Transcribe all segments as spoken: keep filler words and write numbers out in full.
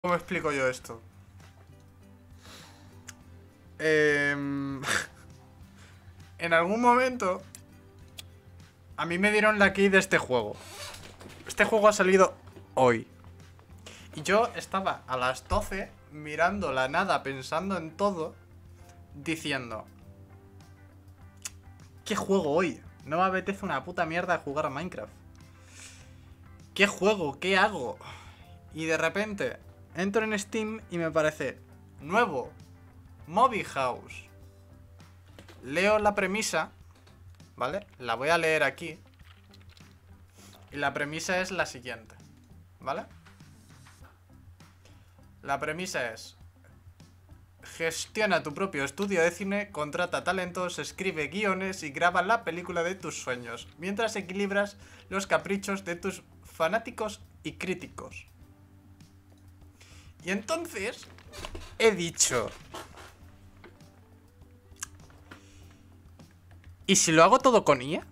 ¿Cómo explico yo esto? Eh, en algún momento a mí me dieron la key de este juego. Este juego ha salido hoy. Y yo estaba a las doce mirando la nada, pensando en todo, diciendo: ¿qué juego hoy? No me apetece una puta mierda jugar a Minecraft. ¿Qué juego? ¿Qué hago? Y de repente entro en Steam y me parece nuevo, Moby House. Leo la premisa, ¿vale? La voy a leer aquí. Y la premisa es la siguiente, ¿vale? La premisa es: gestiona tu propio estudio de cine, contrata talentos, escribe guiones y graba la película de tus sueños, mientras equilibras los caprichos de tus fanáticos y críticos. Y entonces he dicho: ¿y si lo hago todo con I A?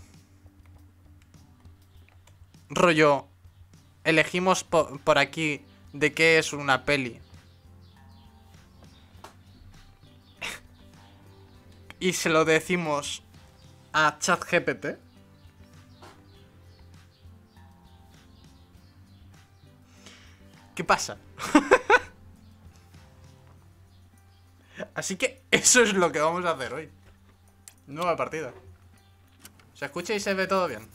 Rollo, elegimos po por aquí de qué es una peli. Y se lo decimos a ChatGPT. ¿Qué pasa? Así que eso es lo que vamos a hacer hoy. Nueva partida. Se escucha y se ve todo bien.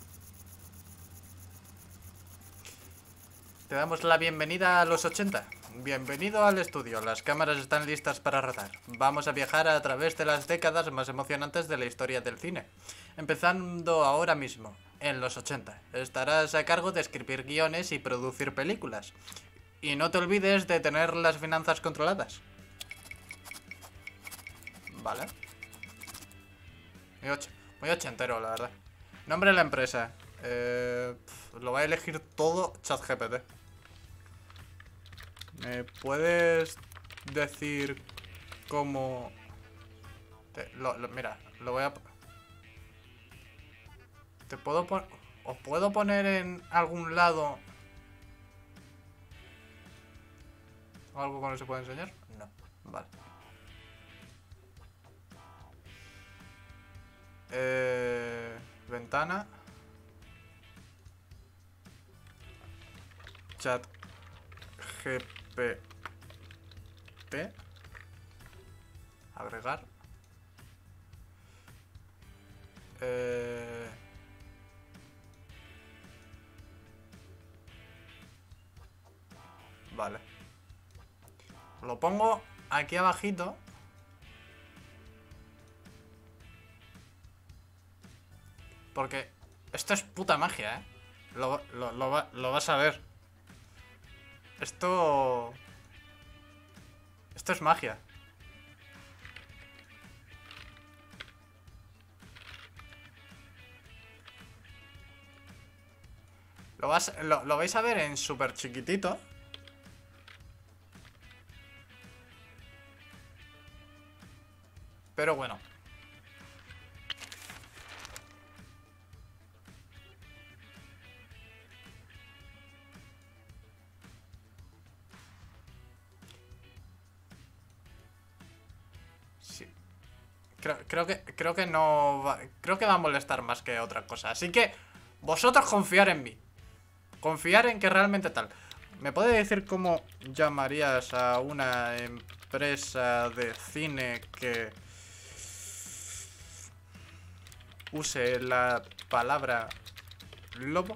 Te damos la bienvenida a los ochenta. Bienvenido al estudio. Las cámaras están listas para rodar. Vamos a viajar a través de las décadas más emocionantes de la historia del cine. Empezando ahora mismo, en los ochenta. Estarás a cargo de escribir guiones y producir películas. Y no te olvides de tener las finanzas controladas. Vale. Muy, och muy ochentero, la verdad. Nombre de la empresa. Eh, pf, lo va a elegir todo ChatGPT. ¿Me puedes decir cómo...? Te, lo, lo, mira, lo voy a... ¿Te puedo poner...? ¿Os puedo poner en algún lado algo que no se puede enseñar? No, vale. Eh, ventana. Chat G P T. Agregar. Eh... Vale. Lo pongo aquí abajito. Porque esto es puta magia, ¿eh? Lo, lo, lo, va, lo vas a ver. Esto... Esto es magia. Lo, vas, lo, lo vais a ver en súper chiquitito. Pero bueno. Sí. Creo, creo que creo que no va, creo que va a molestar más que otra cosa. Así que vosotros confiar en mí. Confiar en que realmente tal. ¿Me puede decir cómo llamarías a una empresa de cine que use la palabra lobo?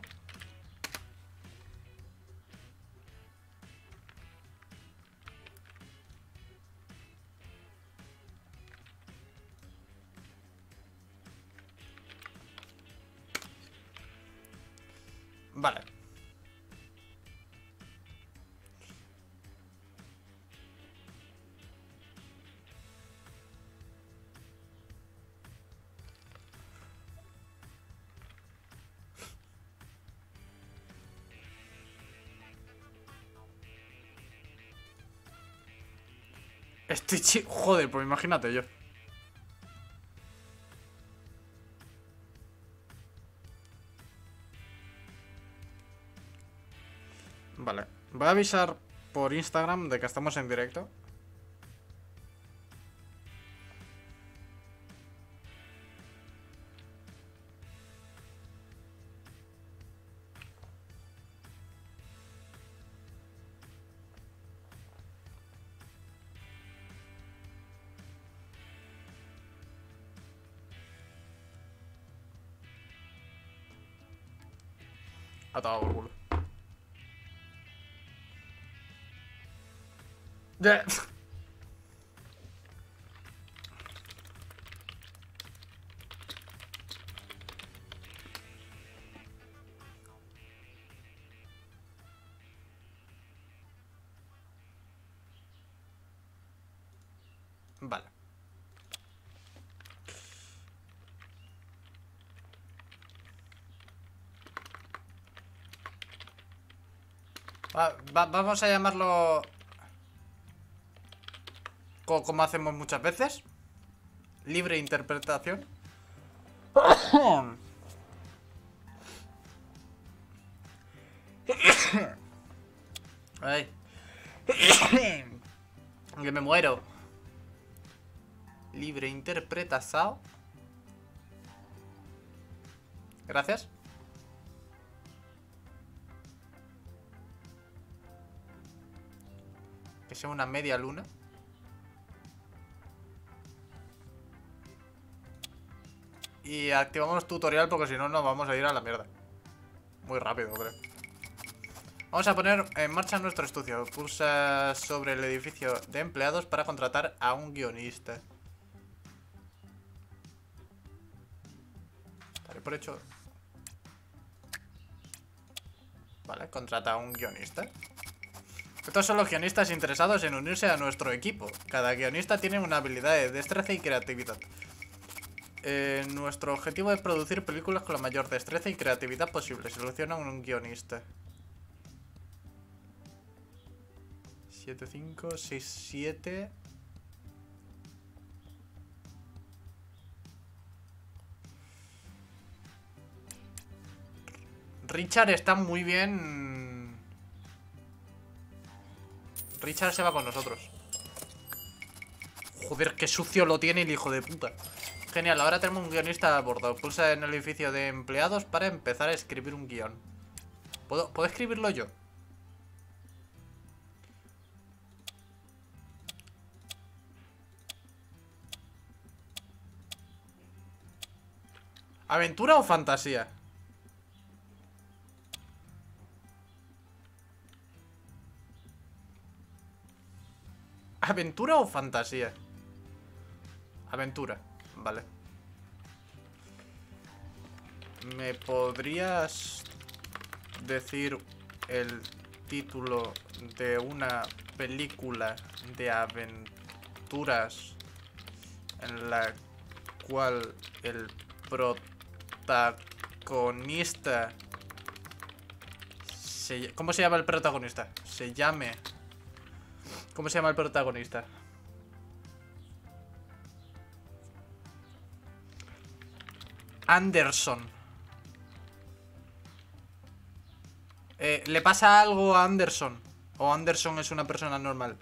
Vale. Estoy chi... Joder, pues imagínate yo. Vale. Voy a avisar por Instagram de que estamos en directo. Atado por culo. Yeah. Vale. Va, va, vamos a llamarlo co como hacemos muchas veces. Libre interpretación. Ay. Que me muero. Libre interpretación. Gracias. Que sea una media luna. Y activamos tutorial porque si no nos vamos a ir a la mierda. Muy rápido, creo. Vamos a poner en marcha nuestro estudio. Pulsa sobre el edificio de empleados para contratar a un guionista. Daré por hecho. Vale, contrata a un guionista. Estos son los guionistas interesados en unirse a nuestro equipo. Cada guionista tiene una habilidad de destreza y creatividad. Eh, nuestro objetivo es producir películas con la mayor destreza y creatividad posible. Selecciona un guionista. siete, cinco, seis, siete. Richard está muy bien. Richard se va con nosotros. Joder, qué sucio lo tiene el hijo de puta. Genial, ahora tenemos un guionista a bordo. Pulsa en el edificio de empleados para empezar a escribir un guión. ¿Puedo, ¿puedo escribirlo yo? ¿Aventura o fantasía? ¿Aventura o fantasía? Aventura, vale. ¿Me podrías decir el título de una película de aventuras en la cual el protagonista se... ¿Cómo se llama el protagonista? Se llame... ¿Cómo se llama el protagonista? Anderson. Eh, ¿Le pasa algo a Anderson? ¿O Anderson es una persona normal?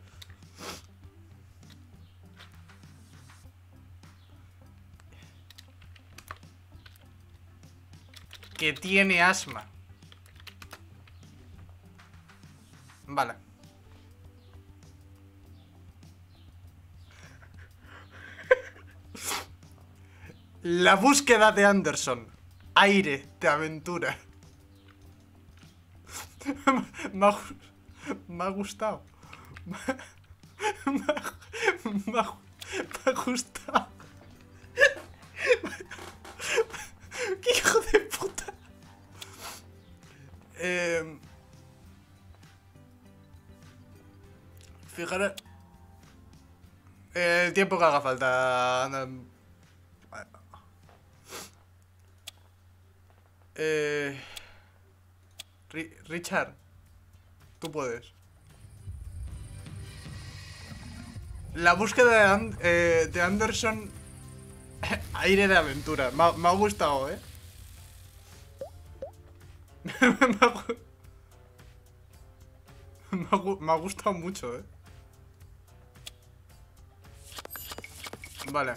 Que tiene asma. Vale. La búsqueda de Anderson. Aire de aventura. me, ha, me ha gustado. Me, me, ha, me, ha, me ha gustado. ¡Qué hijo de puta! Eh, fijaros. El tiempo que haga falta. Eh, Richard, tú puedes. La búsqueda de, And eh, de Anderson. Aire de aventura. Me ha, me ha gustado, ¿eh? me, ha, me, ha, gu- me ha gustado mucho, eh. Vale.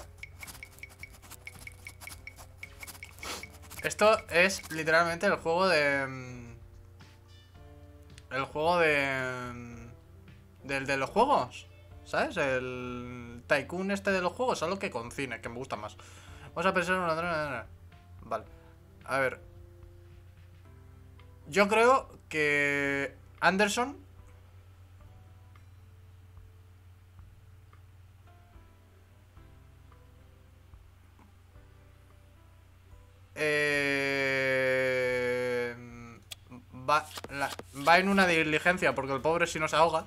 Esto es literalmente el juego de... mm, El juego de... mm, Del de los juegos, ¿sabes? El Tycoon este de los juegos, algo que con cine, que me gusta más. Vamos a pensar en una... Vale. A ver. Yo creo que Anderson... Eh... Va, la- va en una diligencia porque el pobre si no se ahoga.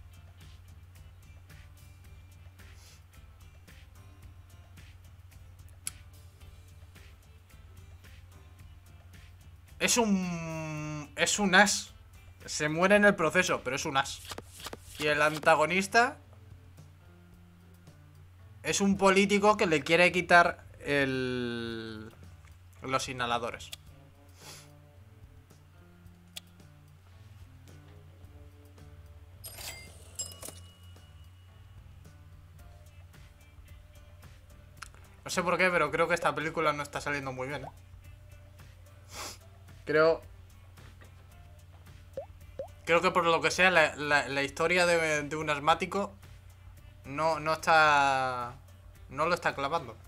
Es un... Es un as. Se muere en el proceso, pero es un as. Y el antagonista es un político que le quiere quitar el... los inhaladores. No sé por qué, pero creo que esta película no está saliendo muy bien, ¿eh? Creo... Creo que por lo que sea, la, la, la historia de, de un asmático no, no está... No lo está clavando.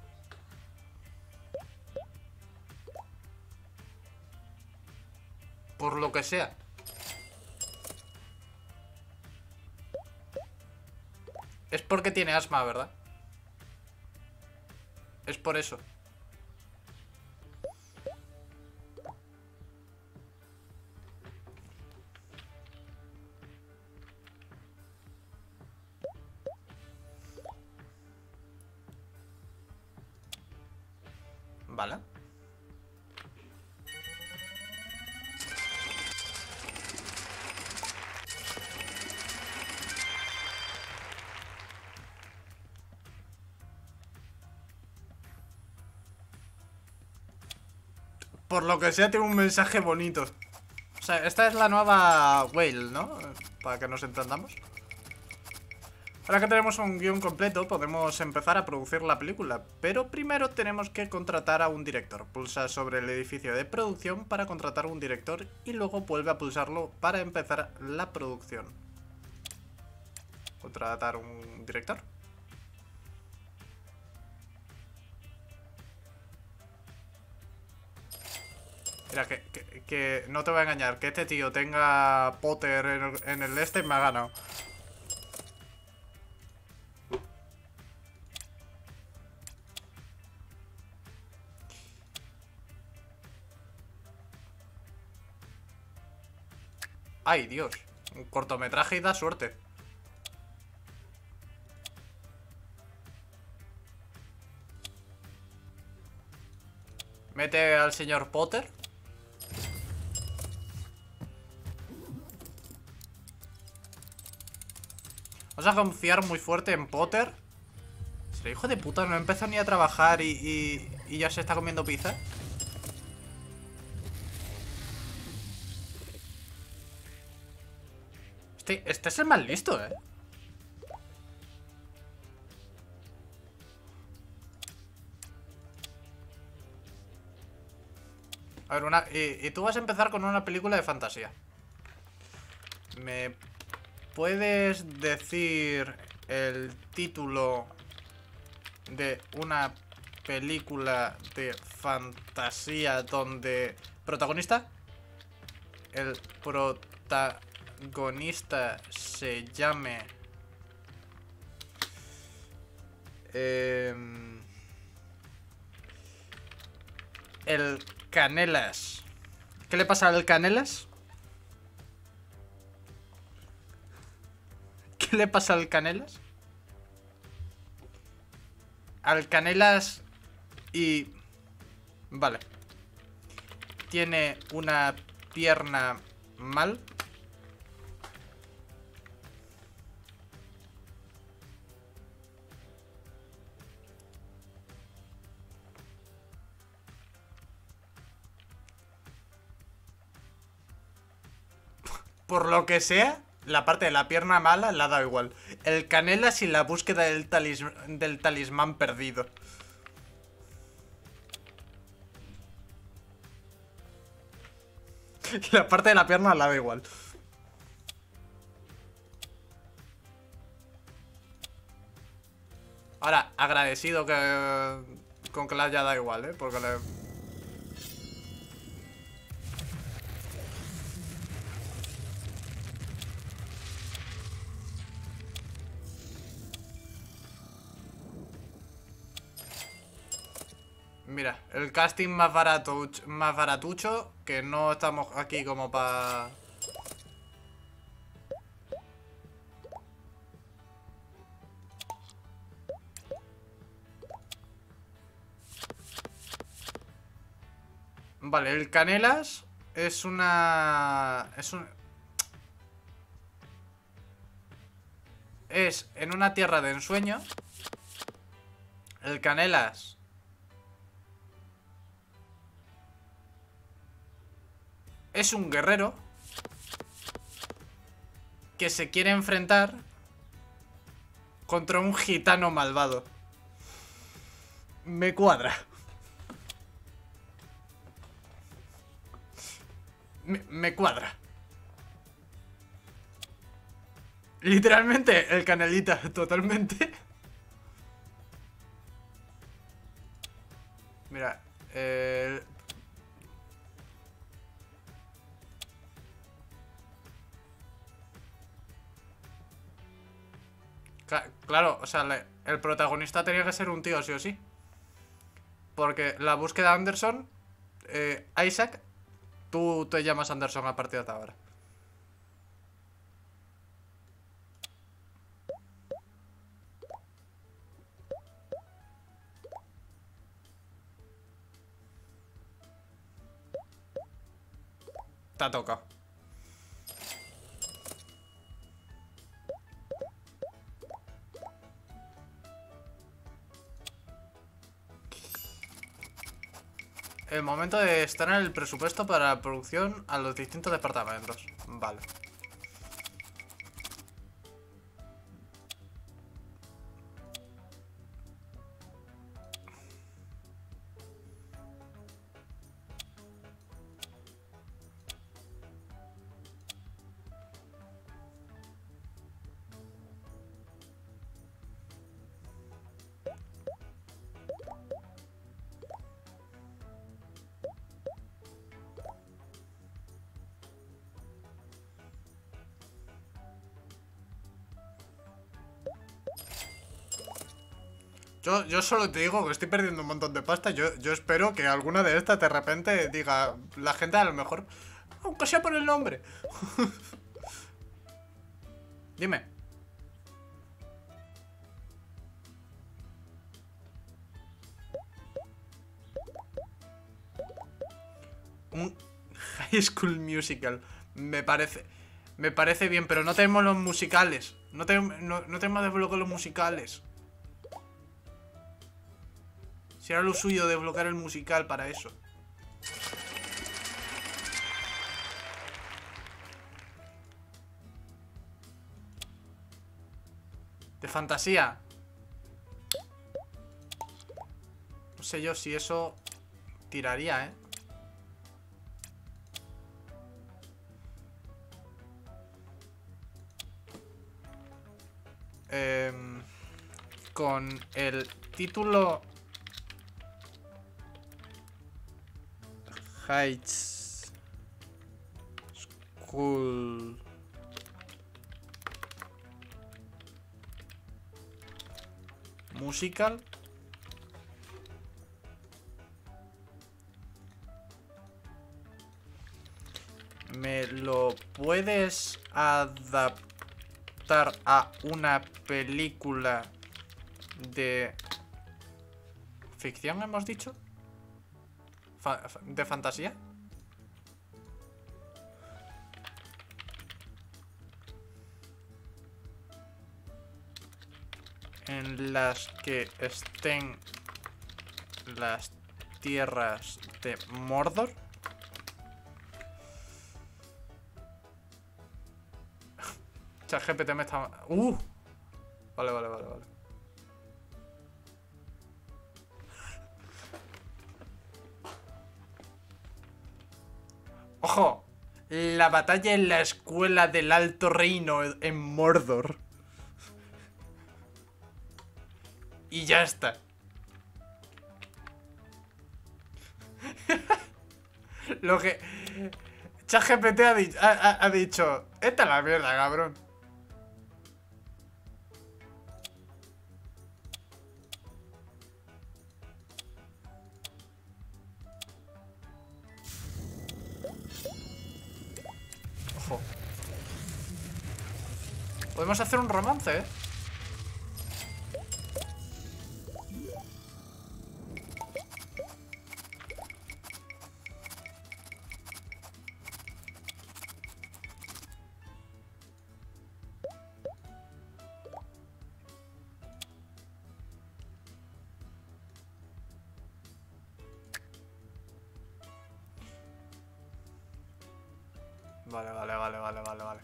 Por lo que sea. Es porque tiene asma, ¿verdad? Es por eso. Vale. Por lo que sea, tiene un mensaje bonito. O sea, esta es la nueva Whale, ¿no? Para que nos entendamos. Ahora que tenemos un guión completo, podemos empezar a producir la película. Pero primero tenemos que contratar a un director. Pulsa sobre el edificio de producción para contratar a un director y luego vuelve a pulsarlo para empezar la producción. Contratar un director. Mira, que, que, que no te voy a engañar. Que este tío tenga Potter en el, en el este me ha ganado. Ay, Dios. Un cortometraje y da suerte. Mete al señor Potter. Vamos a confiar muy fuerte en Potter. ¿Será hijo de puta? No empezó ni a trabajar y, y, y ya se está comiendo pizza. Este, este es el más listo, ¿eh? A ver, una... Y, y tú vas a empezar con una película de fantasía. ¿Me puedes decir el título de una película de fantasía donde... ¿Protagonista? El protagonista se llame... Eh, el Canelas. ¿Qué le pasa al Canelas? ¿Qué le pasa al Canelas? Al Canelas y... Vale. Tiene una pierna mal. Por lo que sea, la parte de la pierna mala le ha dado igual. El Canelas y la búsqueda del, talis del talismán perdido. La parte de la pierna le da igual. Ahora, agradecido que con que le haya dado igual, ¿eh? Porque le... Mira, el casting más barato, más baratucho, que no estamos aquí como para... Vale, el Canelas es una... Es un... Es en una tierra de ensueño. El Canelas... Es un guerrero que se quiere enfrentar contra un gitano malvado. Me cuadra. Me, me cuadra. Literalmente el Canelita, totalmente. Mira, eh... Claro, o sea, le, el protagonista tenía que ser un tío, sí o sí. Porque la búsqueda de Anderson, eh, Isaac, tú te llamas Anderson a partir de ahora. Te ha tocado. El momento de estar en el presupuesto para la producción a los distintos departamentos. Vale. Yo, yo solo te digo que estoy perdiendo un montón de pasta. Yo, yo espero que alguna de estas de repente diga la gente a lo mejor, aunque sea por el nombre. Dime. Un High School Musical. Me parece... Me parece bien, pero no tenemos los musicales. No, te, no, no tenemos desbloqueado los musicales. Si era lo suyo desbloquear el musical para eso. De fantasía. No sé yo si eso tiraría, ¿eh? Eh, con el título High School Musical. ¿Me lo puedes adaptar a una película de ficción, hemos dicho? Fa- ¿De fantasía? En las que estén las tierras de Mordor. ChatGPT me está... ¡Uh! Vale, vale, vale, vale. ¡Ojo! La batalla en la escuela del Alto Reino en Mordor. Y ya está. Lo que... ChatGPT ha, di ha, ha, ha dicho... Esta es la mierda, cabrón. Ojo. Podemos hacer un romance, ¿eh? Vale, vale, vale, vale, vale, vale.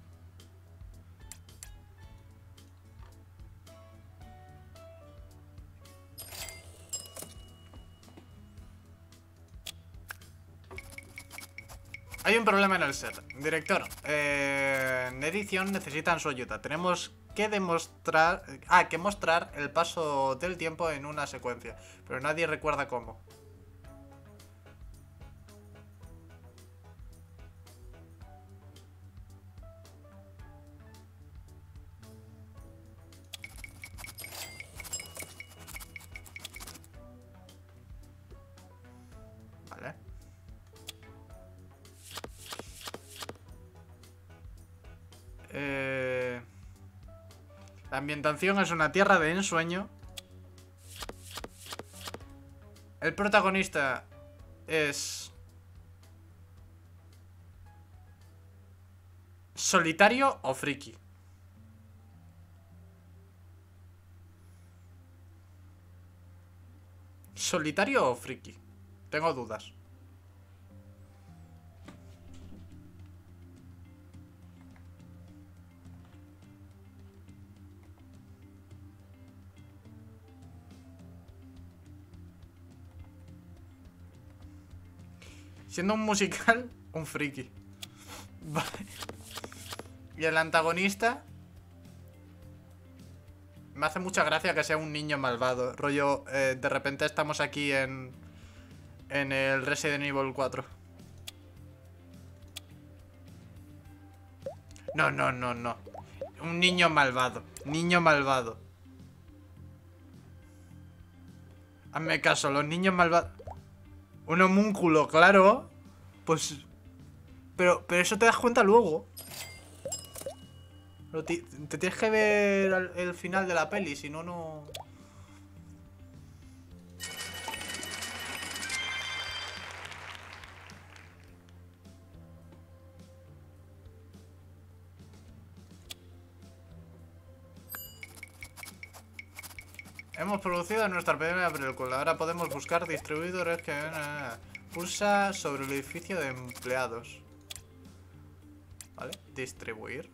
Hay un problema en el set. Director, eh, en edición necesitan su ayuda. Tenemos que demostrar... Ah, que mostrar el paso del tiempo en una secuencia. Pero nadie recuerda cómo. Vale. Eh... La ambientación es una tierra de ensueño. El protagonista es... ¿solitario o friki? ¿Solitario o friki? Tengo dudas. Siendo un musical, un friki. Vale. Y el antagonista... Me hace mucha gracia que sea un niño malvado. Rollo, eh, de repente estamos aquí en... En el Resident Evil cuatro. No, no, no, no. Un niño malvado. Niño malvado. Hazme caso, los niños malvados... Un homúnculo, claro. Pues... Pero, pero eso te das cuenta luego. Pero te, te tienes que ver el, el final de la peli, si no, no... Hemos producido nuestra primera película. Ahora podemos buscar distribuidores que... Pulsa sobre el edificio de empleados. Vale, distribuir.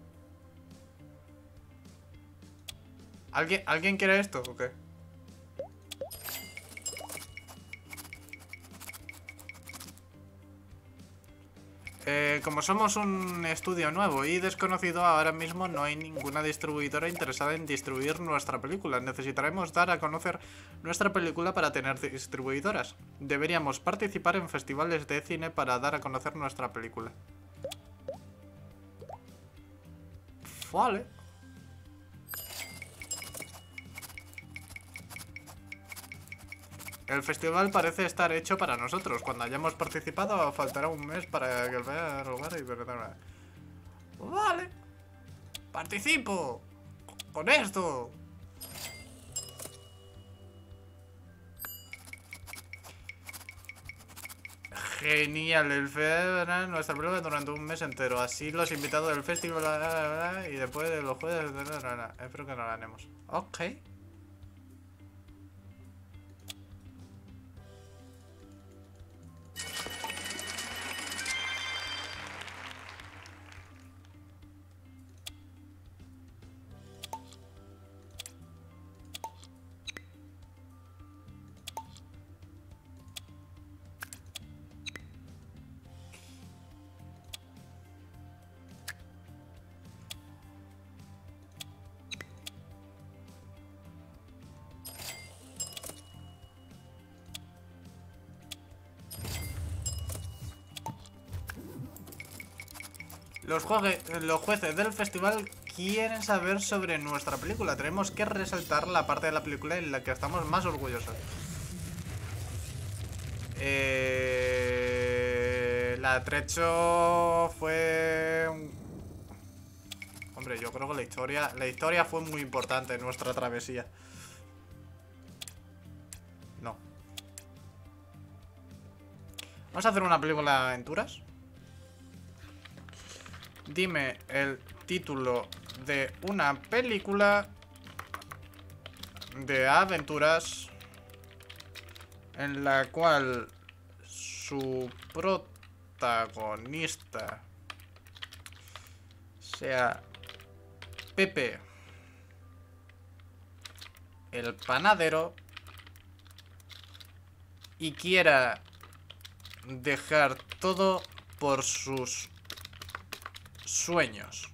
¿Alguien, ¿alguien quiere esto o qué? Eh, como somos un estudio nuevo y desconocido, ahora mismo no hay ninguna distribuidora interesada en distribuir nuestra película. Necesitaremos dar a conocer nuestra película para tener distribuidoras. Deberíamos participar en festivales de cine para dar a conocer nuestra película. Vale. El festival parece estar hecho para nosotros. Cuando hayamos participado faltará un mes para que vaya lugar y... Vale. Participo. Con esto. Genial. El festival nuestra prueba durante un mes entero. Así los invitados del festival y después de los jueves... Espero que no ganemos. Ok. Los, los jueces del festival quieren saber sobre nuestra película. Tenemos que resaltar la parte de la película en la que estamos más orgullosos. Eh, el atrecho fue... Hombre, yo creo que la historia, la historia fue muy importante en nuestra travesía. No. Vamos a hacer una película de aventuras. Dime el título de una película de aventuras en la cual su protagonista sea Pepe el panadero y quiera dejar todo por sus sueños.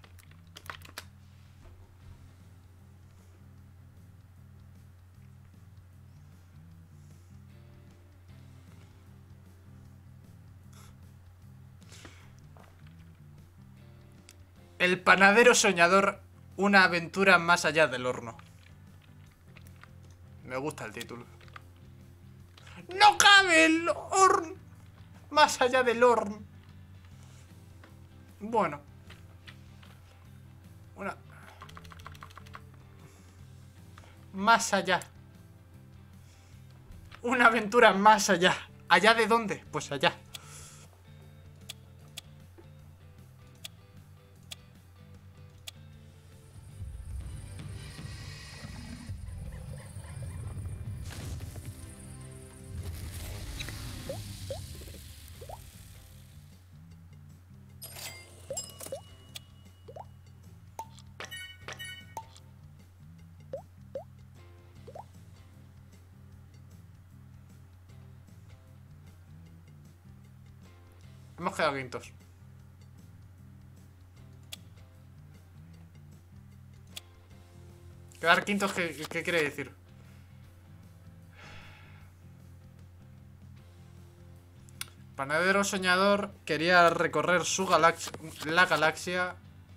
El panadero soñador, una aventura más allá del horno. Me gusta el título. ¡No cabe el horno! Más allá del horno. Bueno. Una... Más allá. Una aventura más allá. ¿Allá de dónde? Pues allá. Hemos quedado quintos. Quedar quintos, ¿qué, qué quiere decir? Panadero soñador quería recorrer su galaxia, la galaxia.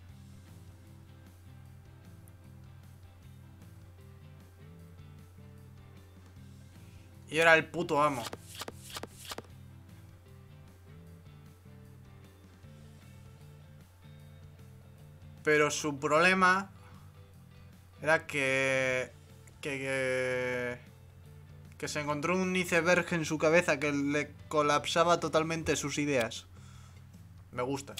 Y era el puto amo. Pero su problema era que, que, que, que se encontró un iceberg en su cabeza que le colapsaba totalmente sus ideas. Me gusta.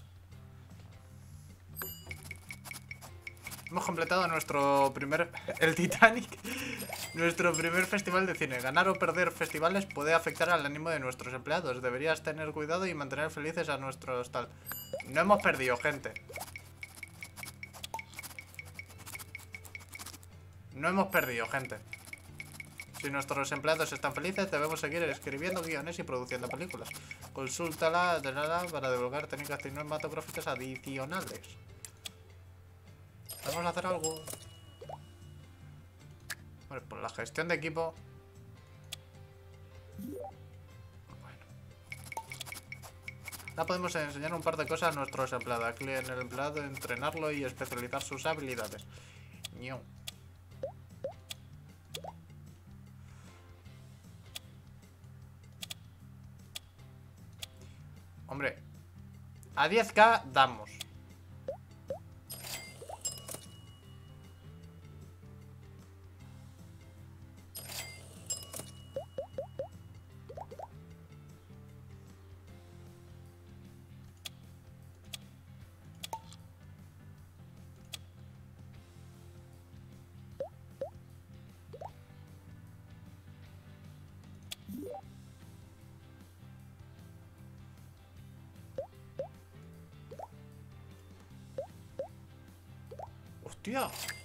Hemos completado nuestro primer... El Titanic. Nuestro primer festival de cine. Ganar o perder festivales puede afectar al ánimo de nuestros empleados. Deberías tener cuidado y mantener felices a nuestros tal. No hemos perdido, gente. No hemos perdido, gente. Si nuestros empleados están felices, debemos seguir escribiendo guiones y produciendo películas. Consúltala de nada para divulgar técnicas cinematográficas adicionales. Vamos a hacer algo. Bueno, pues la gestión de equipo. Bueno. Ahora podemos enseñar un par de cosas a nuestros empleados. Aquí en el empleado, entrenarlo y especializar sus habilidades. Ño. Hombre, a diez K damos. Hostia.